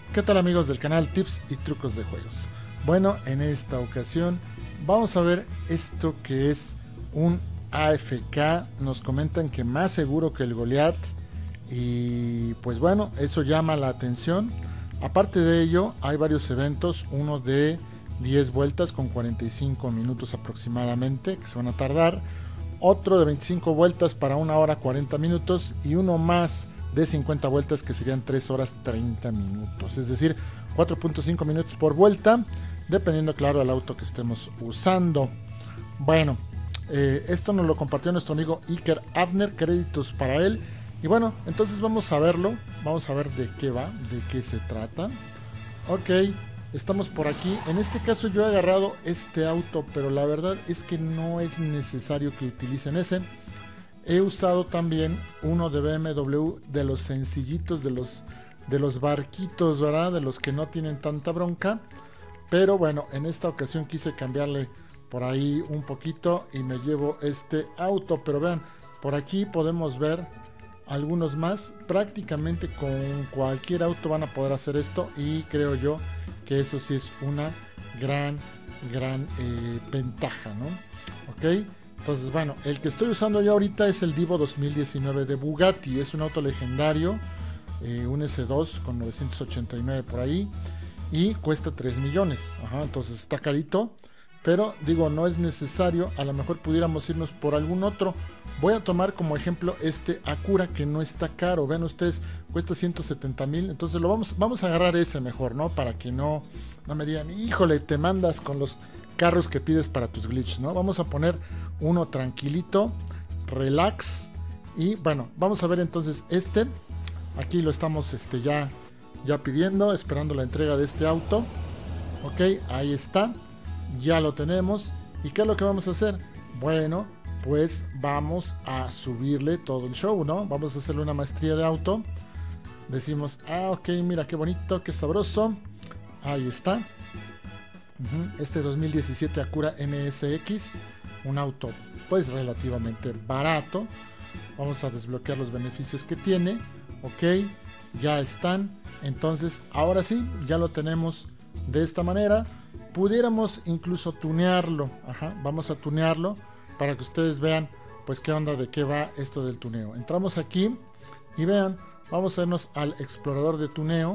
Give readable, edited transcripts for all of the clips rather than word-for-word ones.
¿Qué tal amigos del canal Tips y Trucos de Juegos? Bueno, en esta ocasión vamos a ver esto que es un AFK. Nos comentan que más seguro que el Goliath y pues bueno, eso llama la atención. Aparte de ello, hay varios eventos, uno de 10 vueltas con 45 minutos aproximadamente que se van a tardar, otro de 25 vueltas para 1 hora 40 minutos y uno más de 50 vueltas que serían 3 horas 30 minutos, es decir 4.5 minutos por vuelta, dependiendo claro del auto que estemos usando. Bueno, esto nos lo compartió nuestro amigo Iker Avner, créditos para él. Y bueno, entonces vamos a verlo, vamos a ver de qué va, de qué se trata. Ok, estamos por aquí. En este caso yo he agarrado este auto, pero la verdad es que no es necesario que utilicen ese. He usado también uno de BMW, de los sencillitos, de los barquitos, ¿verdad? De los que no tienen tanta bronca. Pero bueno, en esta ocasión quise cambiarle por ahí un poquito y me llevo este auto. Pero vean, por aquí podemos ver algunos más. Prácticamente con cualquier auto van a poder hacer esto y creo yo que eso sí es una gran ventaja, ¿no? Ok. Entonces, bueno, el que estoy usando yo ahorita es el Divo 2019 de Bugatti. Es un auto legendario, un S2 con 989 por ahí. Y cuesta 3 millones. Ajá, entonces está carito. Pero digo, no es necesario. A lo mejor pudiéramos irnos por algún otro. Voy a tomar como ejemplo este Acura, que no está caro. Vean ustedes, cuesta 170,000. Entonces vamos a agarrar ese mejor, ¿no? Para que no me digan, híjole, te mandas con los carros que pides para tus glitches, ¿no? Vamos a poner uno tranquilito, relax. Y bueno, vamos a ver entonces este. Aquí lo estamos ya pidiendo, esperando la entrega de este auto. Ok, ahí está. Ya lo tenemos. ¿Y qué es lo que vamos a hacer? Bueno, pues vamos a subirle todo el show, ¿no? Vamos a hacerle una maestría de auto. Decimos, ok, mira qué bonito, qué sabroso. Ahí está. Este 2017 Acura NSX, un auto pues relativamente barato. Vamos a desbloquear los beneficios que tiene. Ok, ya están. Entonces ahora sí, ya lo tenemos de esta manera. Pudiéramos incluso tunearlo. Vamos a tunearlo para que ustedes vean pues qué onda, de qué va esto del tuneo. Entramos aquí y vean, vamos a irnos al explorador de tuneo.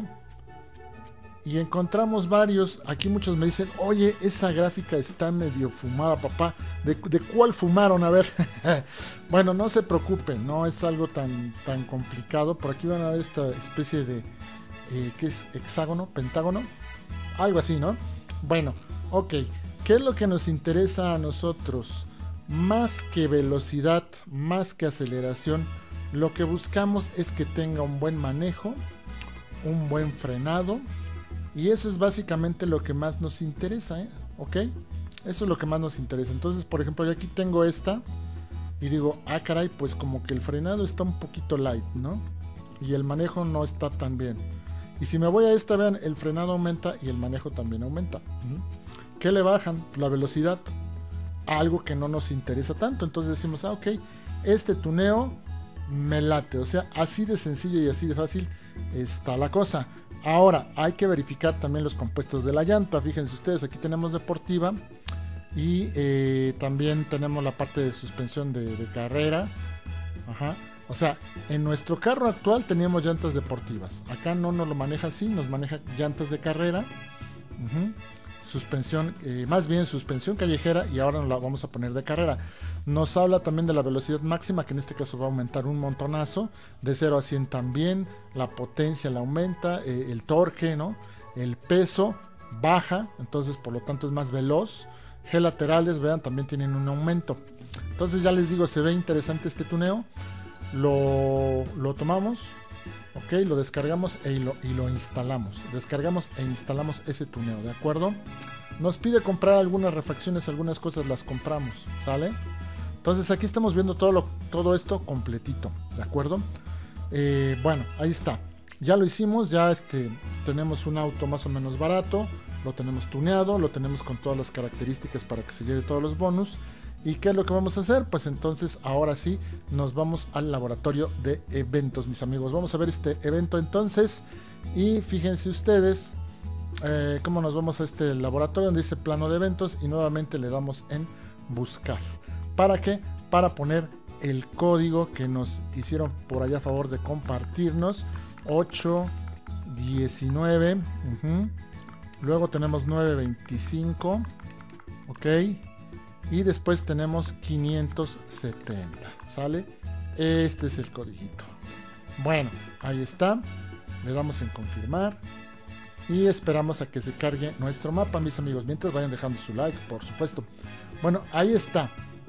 Y encontramos varios. Aquí muchos me dicen, oye, esa gráfica está medio fumada, papá. ¿De cuál fumaron? A ver. Bueno, no se preocupen, no es algo tan complicado. Por aquí van a ver esta especie de, ¿qué es? Hexágono, pentágono. Algo así, ¿no? Bueno, ok. ¿Qué es lo que nos interesa a nosotros? Más que velocidad, más que aceleración, lo que buscamos es que tenga un buen manejo, un buen frenado. Y eso es básicamente lo que más nos interesa, ¿eh? ¿Ok? Eso es lo que más nos interesa. Entonces, por ejemplo, yo aquí tengo esta y digo, caray, pues como que el frenado está un poquito light, ¿no? Y el manejo no está tan bien. Y si me voy a esta, vean, el frenado aumenta y el manejo también aumenta. ¿Qué le bajan? La velocidad. Algo que no nos interesa tanto. Entonces decimos, ok, este tuneo me late. O sea, así de sencillo y así de fácil está la cosa. Ahora, hay que verificar también los compuestos de la llanta. Fíjense ustedes, aquí tenemos deportiva y también tenemos la parte de suspensión de carrera. O sea, en nuestro carro actual teníamos llantas deportivas. Acá no nos lo maneja así, nos maneja llantas de carrera. Suspensión, más bien suspensión callejera, y ahora nos la vamos a poner de carrera. Nos habla también de la velocidad máxima, que en este caso va a aumentar un montonazo, de 0 a 100 también, la potencia la aumenta, el torque, ¿no? El peso baja, entonces por lo tanto es más veloz. G laterales, vean, también tienen un aumento. Entonces ya les digo, se ve interesante este tuneo. Lo tomamos. Ok, lo descargamos y lo instalamos. Descargamos e instalamos ese tuneo, ¿de acuerdo? Nos pide comprar algunas refacciones, algunas cosas las compramos, ¿sale? Entonces aquí estamos viendo todo esto completito, ¿de acuerdo? Bueno, ahí está. Ya lo hicimos, ya tenemos un auto más o menos barato. Lo tenemos tuneado, lo tenemos con todas las características para que se lleve todos los bonus. ¿Y qué es lo que vamos a hacer? Pues entonces ahora sí nos vamos al laboratorio de eventos, mis amigos. Vamos a ver este evento entonces. Y fíjense ustedes cómo nos vamos a este laboratorio donde dice plano de eventos y nuevamente le damos en buscar. ¿Para qué? Para poner el código que nos hicieron por allá a favor de compartirnos. 819. Luego tenemos 925. Ok. Y después tenemos 570. ¿Sale? Este es el codiguito. Bueno, ahí está. Le damos en confirmar. Y esperamos a que se cargue nuestro mapa, mis amigos. Mientras vayan dejando su like, por supuesto. Bueno, ahí está.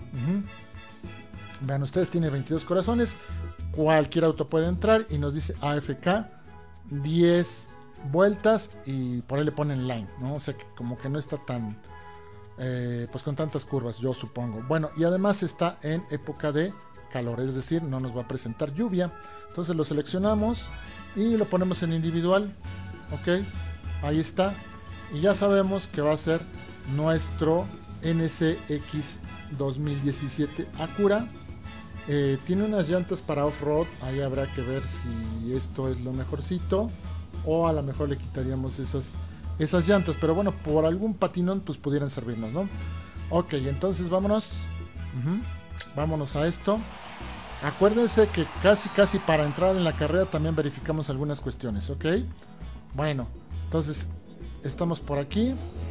Vean ustedes, tiene 22 corazones. Cualquier auto puede entrar y nos dice AFK 10 vueltas y por ahí le ponen line, ¿no? O sea que como que no está tan pues con tantas curvas, yo supongo. Bueno, y además está en época de calor, es decir, no nos va a presentar lluvia. Entonces lo seleccionamos y lo ponemos en individual. Ok, ahí está. Y ya sabemos que va a ser nuestro NSX 2017 Acura. Tiene unas llantas para off-road. Ahí habrá que ver si esto es lo mejorcito o a lo mejor le quitaríamos esas llantas, pero bueno, por algún patinón pues pudieran servirnos, ¿no? Ok, entonces vámonos. Vámonos a esto. Acuérdense que casi para entrar en la carrera también verificamos algunas cuestiones, ¿ok? Bueno, entonces estamos por aquí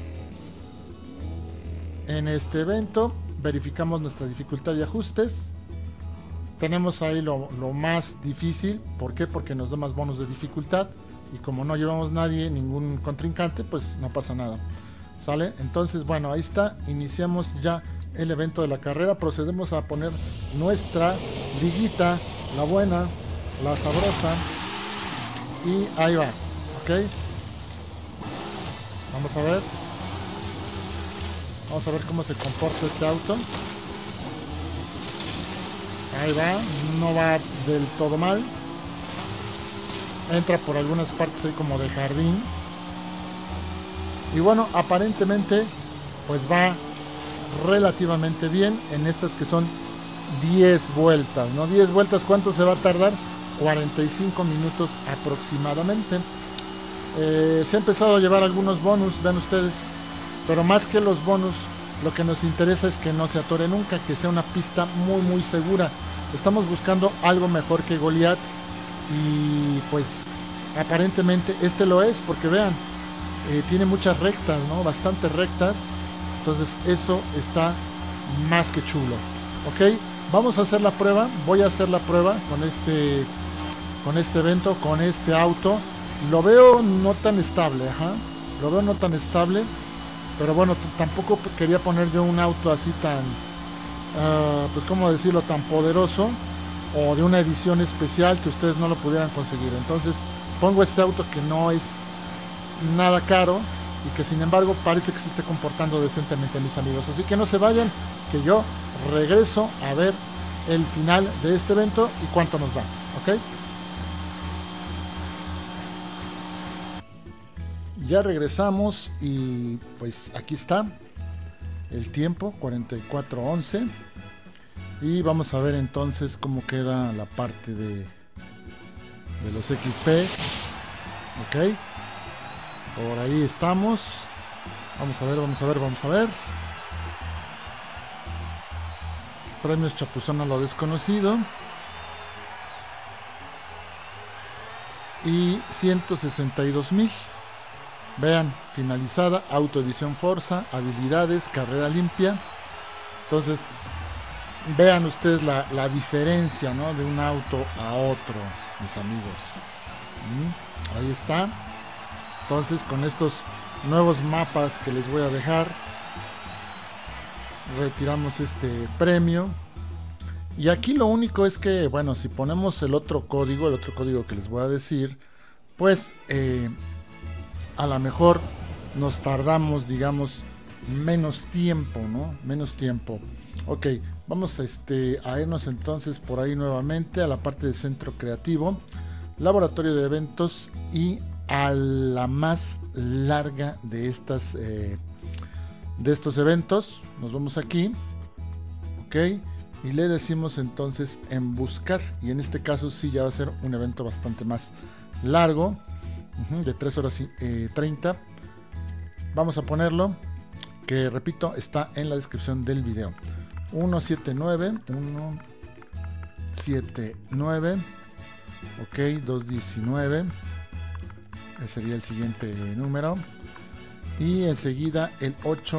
en este evento, verificamos nuestra dificultad y ajustes. Tenemos ahí lo más difícil. ¿Por qué? Porque nos da más bonus de dificultad. Y como no llevamos ningún contrincante, pues no pasa nada. ¿Sale? Entonces, bueno, ahí está. Iniciamos ya el evento de la carrera. Procedemos a poner nuestra liguita, la buena, la sabrosa. Y ahí va. ¿Ok? Vamos a ver. Vamos a ver cómo se comporta este auto. Ahí va, no va del todo mal. Entra por algunas partes ahí como de jardín. Y bueno, aparentemente pues va relativamente bien en estas que son 10 vueltas, ¿no? 10 vueltas, ¿cuánto se va a tardar? 45 minutos aproximadamente. Se ha empezado a llevar algunos bonus, vean ustedes. Pero más que los bonus, lo que nos interesa es que no se atore nunca, que sea una pista muy segura. Estamos buscando algo mejor que Goliath y pues aparentemente este lo es, porque vean, tiene muchas rectas, ¿no? Bastantes rectas. Entonces eso está más que chulo. Ok, vamos a hacer la prueba. Voy a hacer la prueba con este evento, con este auto. Lo veo no tan estable, lo veo no tan estable. Pero bueno, tampoco quería poner yo un auto así tan, pues cómo decirlo, tan poderoso, o de una edición especial que ustedes no lo pudieran conseguir. Entonces pongo este auto que no es nada caro y que sin embargo parece que se esté comportando decentemente, mis amigos. Así que no se vayan, que yo regreso a ver el final de este evento y cuánto nos da, ¿ok? Ya regresamos y pues aquí está el tiempo, 44:11. Y vamos a ver entonces cómo queda la parte de los XP. Ok, por ahí estamos. Vamos a ver. Premios Chapuzón a lo desconocido. Y 162,000. Vean, finalizada, autoedición Forza, habilidades, carrera limpia. Entonces, vean ustedes la diferencia, ¿no? De un auto a otro, mis amigos. Ahí está. Entonces, con estos nuevos mapas que les voy a dejar, retiramos este premio. Y aquí lo único es que, bueno, si ponemos el otro código que les voy a decir, pues a lo mejor nos tardamos, digamos, menos tiempo, ¿no? Menos tiempo. Ok, vamos a irnos entonces por ahí nuevamente a la parte de centro creativo, laboratorio de eventos y a la más larga de estos eventos. Nos vamos aquí, ok, y le decimos entonces en buscar, y en este caso sí ya va a ser un evento bastante más largo. de 3 horas y 30. Vamos a ponerlo, que repito, está en la descripción del video. 179, ok, 219, ese sería el siguiente número, y enseguida el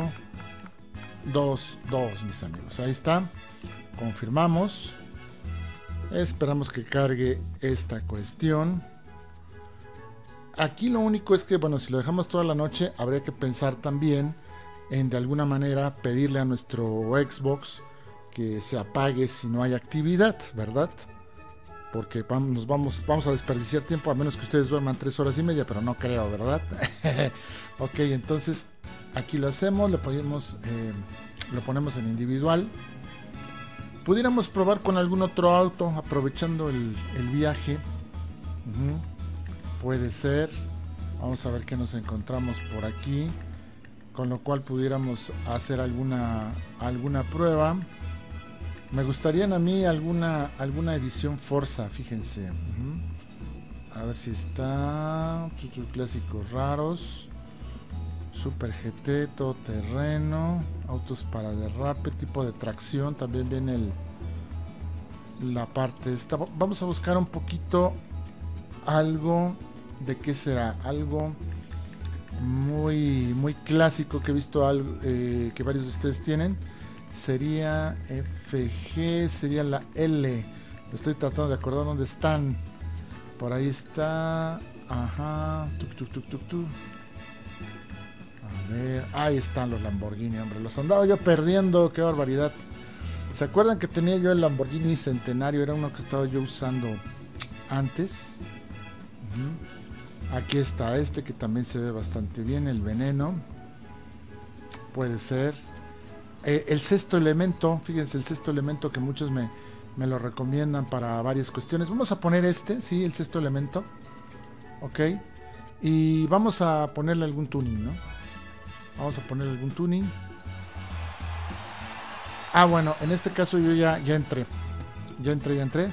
822, mis amigos. Ahí está, confirmamos, esperamos que cargue esta cuestión. Aquí lo único es que, bueno, si lo dejamos toda la noche, habría que pensar también en de alguna manera pedirle a nuestro Xbox que se apague si no hay actividad, ¿verdad? Porque vamos a desperdiciar tiempo, a menos que ustedes duerman 3 horas y media, pero no creo, ¿verdad? Ok, entonces aquí lo hacemos, lo ponemos en individual. Pudiéramos probar con algún otro auto, aprovechando el viaje. Puede ser. Vamos a ver qué nos encontramos por aquí, con lo cual pudiéramos hacer alguna prueba. Me gustaría a mí alguna edición Forza, fíjense. A ver si está. Clásicos raros, Super GT, todoterreno, autos para derrape, tipo de tracción. También viene la parte esta. Vamos a buscar un poquito algo de qué será, algo muy clásico que he visto, que varios de ustedes tienen. Sería FG, sería la L. Estoy tratando de acordar dónde están. Por ahí está. Ajá. A ver, ahí están los Lamborghini, hombre. Los andaba yo perdiendo, qué barbaridad. ¿Se acuerdan que tenía yo el Lamborghini Centenario? Era uno que estaba yo usando antes. Aquí está este que también se ve bastante bien, el Veneno. Puede ser. El Sexto Elemento, fíjense, el Sexto Elemento que muchos me lo recomiendan para varias cuestiones. Vamos a poner sí, el Sexto Elemento. Ok. Y vamos a ponerle algún tuning, ¿no? Vamos a ponerle algún tuning. Ah, bueno, en este caso yo ya entré. Ya entré.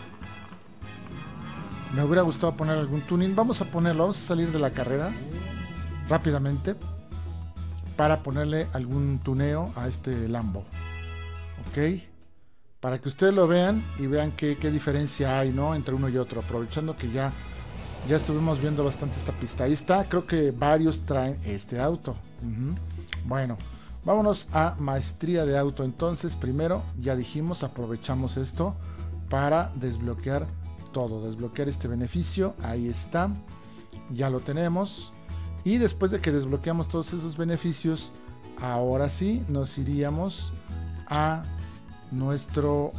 Me hubiera gustado poner algún tuning. Vamos a salir de la carrera rápidamente para ponerle algún tuneo a este Lambo. Ok, para que ustedes lo vean y vean qué diferencia hay, ¿no?, entre uno y otro, aprovechando que ya estuvimos viendo bastante esta pista. Ahí está, creo que varios traen este auto. Bueno, vámonos a maestría de auto. Entonces, primero, ya dijimos, aprovechamos esto para desbloquear todo, desbloquear este beneficio. Ahí está, ya lo tenemos. Y después de que desbloqueamos todos esos beneficios, ahora sí nos iríamos a nuestro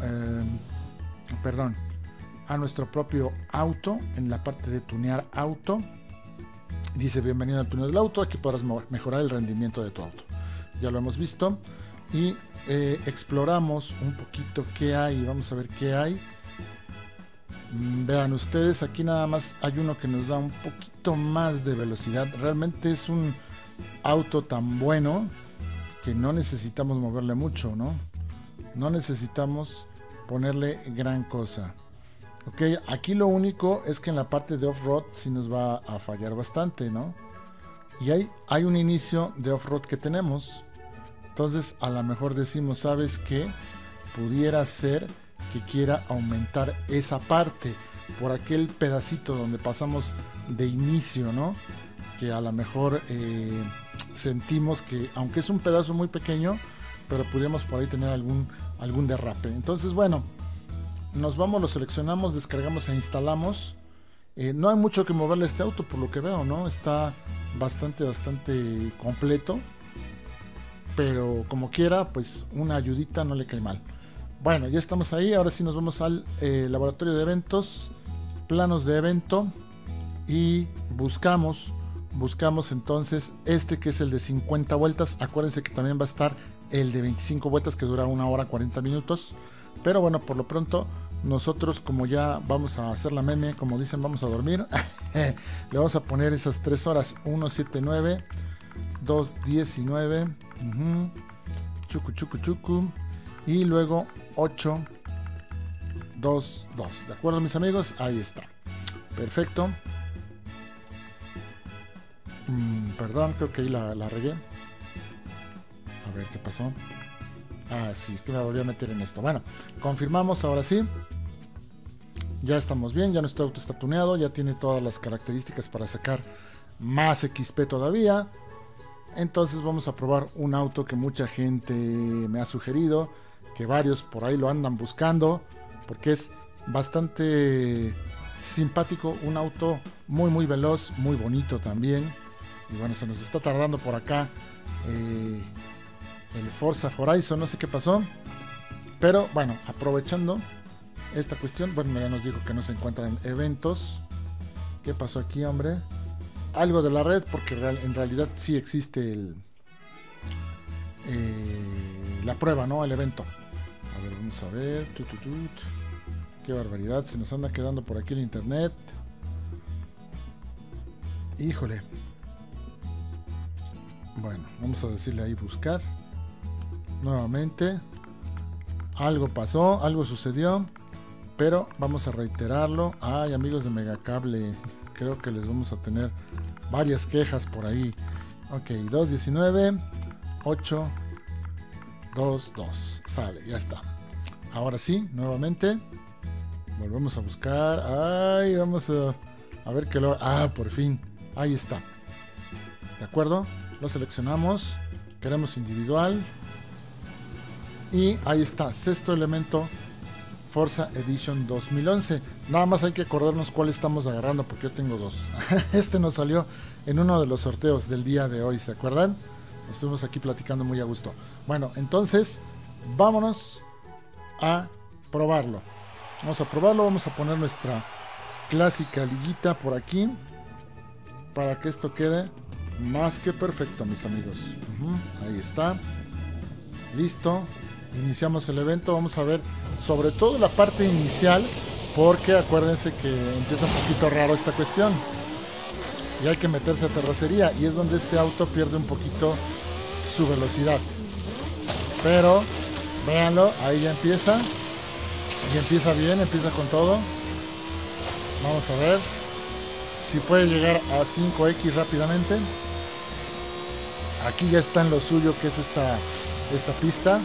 propio auto. En la parte de tunear auto dice: bienvenido al tuneo del auto, aquí podrás mejorar el rendimiento de tu auto. Ya lo hemos visto y exploramos un poquito qué hay. Vamos a ver qué hay. Vean ustedes, aquí nada más hay uno que nos da un poquito más de velocidad. Realmente es un auto tan bueno que no necesitamos moverle mucho, ¿no? No necesitamos ponerle gran cosa. Ok, aquí lo único es que en la parte de off-road sí nos va a fallar bastante, ¿no? Y hay un inicio de off-road que tenemos. Entonces a lo mejor decimos, ¿sabes qué? Pudiera ser que quiera aumentar esa parte por aquel pedacito donde pasamos de inicio, ¿no? Que a lo mejor sentimos que, aunque es un pedazo muy pequeño, pero pudiéramos por ahí tener algún derrape. Entonces, bueno, nos vamos, lo seleccionamos, descargamos e instalamos. No hay mucho que moverle a este auto por lo que veo, ¿no? Está bastante completo, pero como quiera, pues una ayudita no le cae mal. Bueno, ya estamos ahí. Ahora sí nos vamos al laboratorio de eventos, planos de evento, y buscamos entonces este que es el de 50 vueltas. Acuérdense que también va a estar el de 25 vueltas, que dura 1 hora 40 minutos. Pero bueno, por lo pronto nosotros, como ya vamos a hacer la meme, como dicen, vamos a dormir, le vamos a poner esas 3 horas: 179, 219, chucu, y luego 822. ¿De acuerdo, mis amigos? Ahí está. Perfecto. Perdón, creo que ahí la regué. A ver qué pasó. Ah, sí, es que me volví a meter en esto. Bueno, confirmamos ahora sí. Ya estamos bien, ya nuestro auto está tuneado, ya tiene todas las características para sacar más XP todavía. Entonces vamos a probar un auto que mucha gente me ha sugerido, que varios por ahí lo andan buscando, porque es bastante simpático, un auto muy veloz, muy bonito también. Y bueno, se nos está tardando por acá el Forza Horizon, no sé qué pasó, pero bueno, aprovechando esta cuestión, bueno, ya nos dijo que no se encuentran eventos. ¿Qué pasó aquí, hombre? Algo de la red, porque en realidad sí existe la prueba, ¿no? El evento. A ver, vamos a ver. Qué barbaridad, se nos anda quedando por aquí el internet. Híjole. Bueno, vamos a decirle ahí buscar. Nuevamente. Algo pasó, algo sucedió. Pero vamos a reiterarlo. Ay, amigos de Megacable, creo que les vamos a tener varias quejas por ahí. Ok, 219 822. Sale, ya está. Ahora sí, nuevamente. Volvemos a buscar. Ay, vamos a ver qué lo... Ah, por fin. Ahí está. ¿De acuerdo? Lo seleccionamos. Queremos individual. Y ahí está. Sexto elemento. Forza Edition 2011. Nada más hay que acordarnos cuál estamos agarrando, porque yo tengo dos. Este nos salió en uno de los sorteos del día de hoy, ¿se acuerdan? Estuvimos aquí platicando muy a gusto. Bueno, entonces vámonos a probarlo. Vamos a probarlo, vamos a poner nuestra clásica liguita por aquí para que esto quede más que perfecto, mis amigos. Ahí está. Listo. Iniciamos el evento, vamos a ver sobre todo la parte inicial, porque acuérdense que empieza un poquito raro esta cuestión y hay que meterse a terracería, y es donde este auto pierde un poquito su velocidad. Pero véanlo, ahí ya empieza, y empieza bien, empieza con todo. Vamos a ver si puede llegar a 5X rápidamente. Aquí ya está en lo suyo, que es esta pista.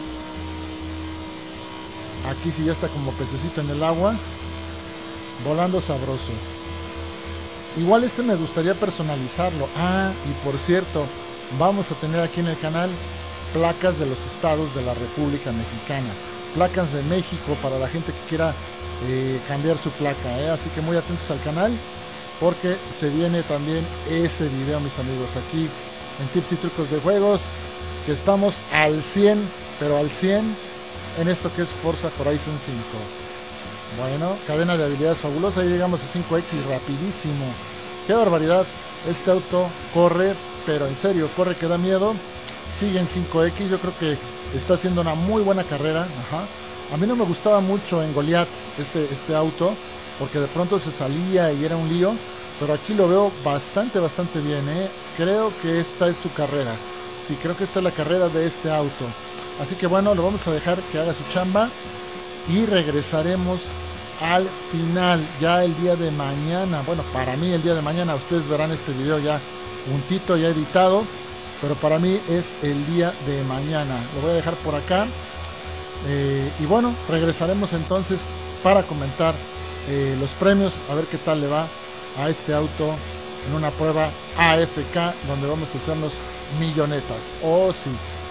Aquí sí ya está como pececito en el agua, volando sabroso. Igual este me gustaría personalizarlo. Ah, y por cierto, vamos a tener aquí en el canal placas de los estados de la República Mexicana, placas de México para la gente que quiera cambiar su placa, así que muy atentos al canal, porque se viene también ese video, mis amigos, aquí en Tips y Trucos de Juegos, que estamos al 100, pero al 100 en esto que es Forza Horizon 5. Bueno, cadena de habilidades fabulosa, ahí llegamos a 5X rapidísimo. Qué barbaridad, este auto corre, pero en serio, corre que da miedo. Sigue en 5X, yo creo que está haciendo una muy buena carrera. A mí no me gustaba mucho en Goliath este auto, porque de pronto se salía y era un lío, pero aquí lo veo bastante bien, Creo que esta es su carrera. Sí, creo que esta es la carrera de este auto. Así que bueno, lo vamos a dejar que haga su chamba y regresaremos al final, ya el día de mañana. Bueno, para mí el día de mañana, ustedes verán este video ya juntito, ya editado, pero para mí es el día de mañana. Lo voy a dejar por acá y bueno, regresaremos entonces para comentar los premios, a ver qué tal le va a este auto en una prueba AFK, donde vamos a hacernos millonetas. Oh sí.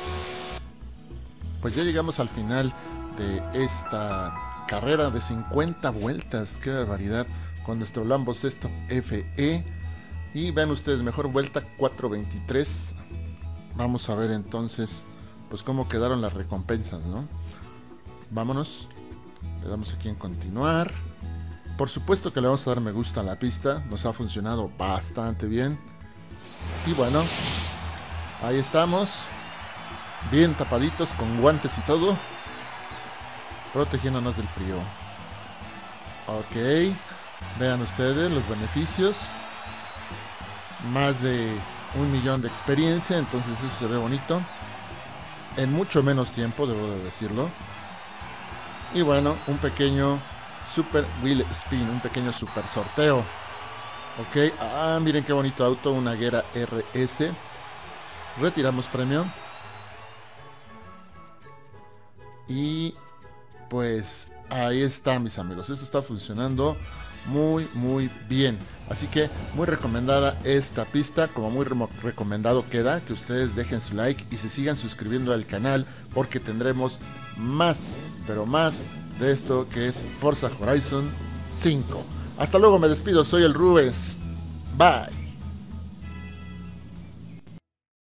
Pues ya llegamos al final de esta carrera de 50 vueltas. Qué barbaridad, con nuestro Lambo Sexto FE. Y vean ustedes, mejor vuelta 4:23. Vamos a ver entonces pues cómo quedaron las recompensas, ¿no? Vámonos. Le damos aquí en continuar. Por supuesto que le vamos a dar me gusta a la pista. Nos ha funcionado bastante bien. Y bueno, ahí estamos. Bien tapaditos, con guantes y todo, protegiéndonos del frío. Ok, vean ustedes los beneficios. Más de 1 millón de experiencia, entonces eso se ve bonito. En mucho menos tiempo, debo de decirlo. Y bueno, un pequeño Super Wheel Spin, un pequeño super sorteo. Ok, miren qué bonito auto, una Agera RS. Retiramos premio. Y pues ahí está, mis amigos. Esto está funcionando muy bien. Así que muy recomendada esta pista. Como muy recomendado queda que ustedes dejen su like y se sigan suscribiendo al canal, porque tendremos más, pero más de esto que es Forza Horizon 5. Hasta luego, me despido, soy el Rubens. Bye.